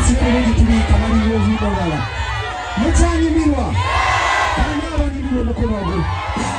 Sibere tuli kamari yozi bawala. Muchani mirwa. Kana bani mirwa mukono.